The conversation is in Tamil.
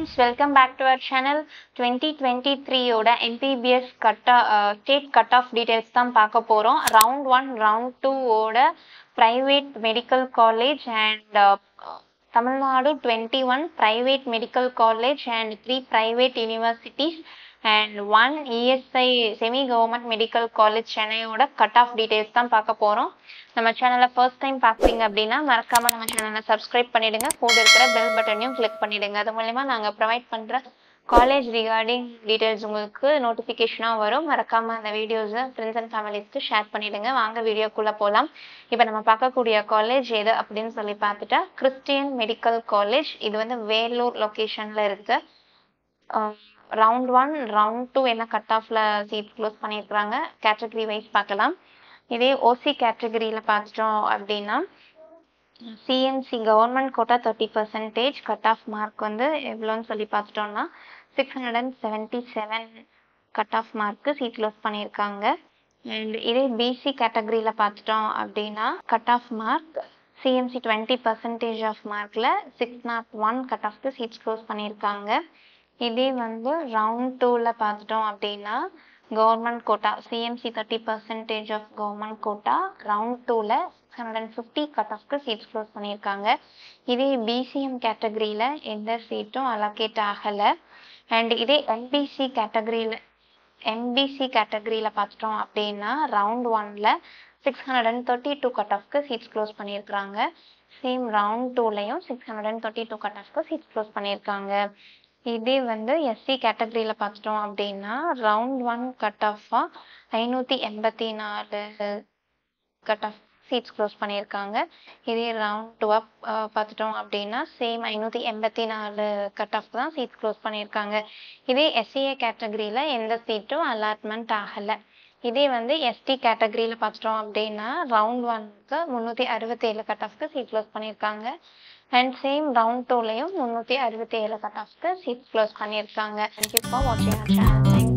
friends, welcome back to our channel. 2023 ஓட MPBS state cutoff details தான் பார்க்க போறோம். round 1 round 2 ஓட private medical college and Tamil Nadu 21 private medical college and 3 private universities and 1 ESI semi government medical college Chennai ஓட cutoff details தான் பார்க்க போறோம். நம்ம சேனலை ஃபர்ஸ்ட் டைம் பார்க்குறீங்க அப்படின்னா மறக்காம நம்ம சேனலை சப்ஸ்கிரைப் பண்ணிடுங்க, கூட இருக்கிற பெல் பட்டனையும் கிளிக் பண்ணிடுங்க. அது மூலமா நாங்கள் ப்ரொவைட் பண்ணுற காலேஜ் ரிகார்டிங் டீட்டெயில்ஸ் உங்களுக்கு நோட்டிஃபிகேஷனாக வரும். மறக்காம அந்த வீடியோஸை ஃப்ரெண்ட்ஸ் அண்ட் ஃபேமிலிஸ்க்கு ஷேர் பண்ணிடுங்க. வாங்க வீடியோக்குள்ளே போகலாம். இப்போ நம்ம பார்க்கக்கூடிய காலேஜ் எது அப்படின்னு சொல்லி பார்த்துட்டா கிறிஸ்டியன் மெடிக்கல் காலேஜ். இது வந்து வேலூர் லொக்கேஷனில் இருக்கு. ரவுண்ட் 1 ரவுண்ட் 2 என்ன கட் ஆஃப்ல சீட் க்ளோஸ் பண்ணியிருக்கிறாங்க கேட்டகரி வைஸ் பார்க்கலாம். இதே ஓசி கேட்டகரியில் பார்த்துட்டோம் அப்படின்னா CMC government quota 30% cut off mark வந்து எவ்வளோன்னு சொல்லி பார்த்துட்டோம்னா 677 கட் ஆஃப் மார்க்கு சீட் க்ளோஸ் பண்ணியிருக்காங்க. அண்ட் இதே பிசி கேட்டகரியில் பார்த்துட்டோம் அப்படின்னா cut off mark CMC 20% off மார்க்கில் 601 கட் ஆஃப்க்கு சீட்ஸ் க்ளோஸ் பண்ணியிருக்காங்க. இதே வந்து ரவுண்ட் 2ல் பார்த்துட்டோம் அப்படின்னா government quota CMC 30% off government quota round 2ல் 650 கட் ஆஃப்க்கு சீட்ஸ் க்ளோஸ் பண்ணியிருக்காங்க. இதே பிசிஎம் கேட்டகரியில் எந்த சீட்டும் அலோகேட் ஆகலை. அண்ட் இதே எம்பிசி கேட்டகரியில் பார்த்துட்டோம் அப்படின்னா ரவுண்ட் 1ல் 632 கட் ஆஃப்க்கு சீட்ஸ் க்ளோஸ் பண்ணியிருக்கிறாங்க. சேம் ரவுண்ட் 2லையும் 632 கட் ஆஃப்க்கு சீட்ஸ் க்ளோஸ் பண்ணியிருக்காங்க. இதே வந்து எஸ்சி கேட்டகரியில் பார்த்துட்டோம் அப்படின்னா ரவுண்ட் 1 கட் ஆஃபாக 584 கட் ஆஃப் சீட்ஸ் க்ளோஸ் பண்ணியிருக்காங்க. இதே ரவுண்ட் 2 பார்த்துட்டோம் அப்படின்னா சேம் 584 கட் ஆஃப் தான் சீட்ஸ் க்ளோஸ் பண்ணியிருக்காங்க. இதே எஸ்சிஏ கேட்டகரியில் எந்த சீட்டும் அலாட்மெண்ட் ஆகலை. இதே வந்து எஸ்டி கேட்டகரியில் பார்த்துட்டோம் அப்படின்னா ரவுண்ட் 1க்கு 367 கட் ஆஃப்க்கு சீட் க்ளோஸ் பண்ணியிருக்காங்க. அண்ட் சேம் ரவுண்ட் 2லையும் 367 கட் ஆஃப்க்கு சீட் க்ளோஸ் பண்ணியிருக்காங்க. தேங்க்யூ ஃபார் வாட்சிங் அவர் சேனல்.